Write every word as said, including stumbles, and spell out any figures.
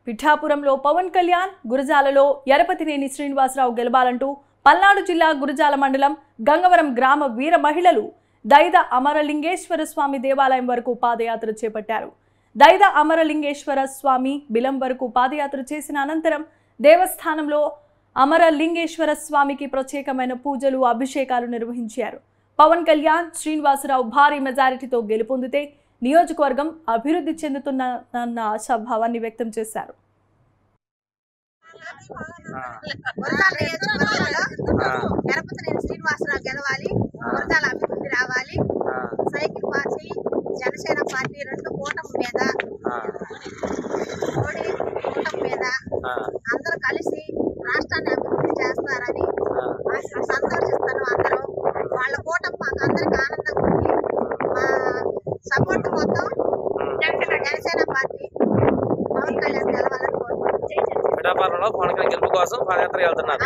పిఠాపురంలో పవన్ కళ్యాణ్, గురజాలలో యరపతినేని శ్రీనివాసరావు గెలవాలంటూ పల్నాడు జిల్లా గురజాల మండలం గంగవరం గ్రామ వీర మహిళలు దైద అమరలింగేశ్వర స్వామి దేవాలయం వరకు పాదయాత్ర చేపట్టారు. దైద అమరలింగేశ్వర స్వామి బిలం వరకు పాదయాత్ర చేసిన అనంతరం దేవస్థానంలో అమరలింగేశ్వర స్వామికి ప్రత్యేకమైన పూజలు, అభిషేకాలు నిర్వహించారు. పవన్ కళ్యాణ్, శ్రీనివాసరావు భారీ మెజారిటీతో గెలుపొందితే నియోజకవర్గం అభివృద్ధి చెందుతుందన్న ఆశాభావాన్ని వ్యక్తం చేశారు. శ్రీనివాసరావు గెలవాలి, గురజాల అభివృద్ధి రావాలి. సైకిల్ పార్టీ, జనసేన పార్టీ రెండు కూటమి మీద మోడీ కూటమి మీద అందరూ కలిసి రాష్ట్రాన్ని అభివృద్ధి చేస్తారని సంతోషిస్తాను. అందరూ వాళ్ళ కూటమి మాకు అందరికి ఆనందంగా ఉంది. మా సపోర్ట్ మొత్తం జనసేన పార్టీ పవన్ కళ్యాణ్ గెలవాలని కోరుకుంటున్నాను. పిఠాపురంలో పవన్ కళ్యాణ్ గెలుపు కోసం పాదయాత్ర వెళ్తున్నారు.